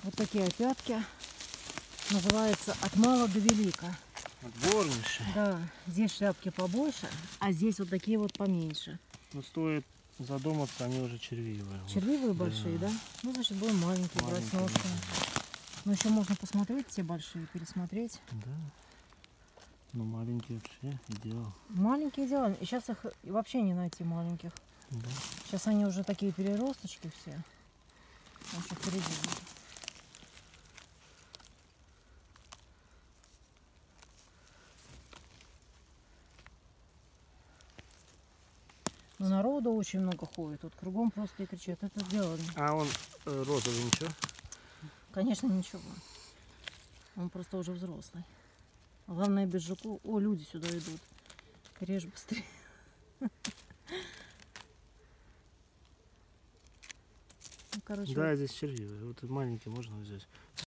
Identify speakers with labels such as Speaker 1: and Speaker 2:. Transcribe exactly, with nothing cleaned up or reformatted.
Speaker 1: Вот такие опятки. Называется от мала до велика.
Speaker 2: Отборнейший.
Speaker 1: Да, здесь шляпки побольше, а здесь вот такие вот поменьше.
Speaker 2: Ну, стоит задуматься, они уже червивые.
Speaker 1: Червивые
Speaker 2: Вот.
Speaker 1: большие, да.
Speaker 2: Да.
Speaker 1: Ну, значит, будем маленькие брать с
Speaker 2: Маленькие,
Speaker 1: ножками. Но еще можно посмотреть все большие, пересмотреть.
Speaker 2: Да. Ну, маленькие вообще идеал.
Speaker 1: Маленькие идеально. И сейчас их вообще не найти маленьких.
Speaker 2: Да.
Speaker 1: Сейчас они уже такие переросточки все. Он что впереди будет. Но народу очень много ходит. Вот кругом просто и кричат, это сделали.
Speaker 2: А он э, розовый ничего?
Speaker 1: Конечно, ничего. Он просто уже взрослый. Главное без жуков. О, люди сюда идут. Режь быстрее. Ну, короче,
Speaker 2: Да, здесь червивые. Вот маленькие можно взять.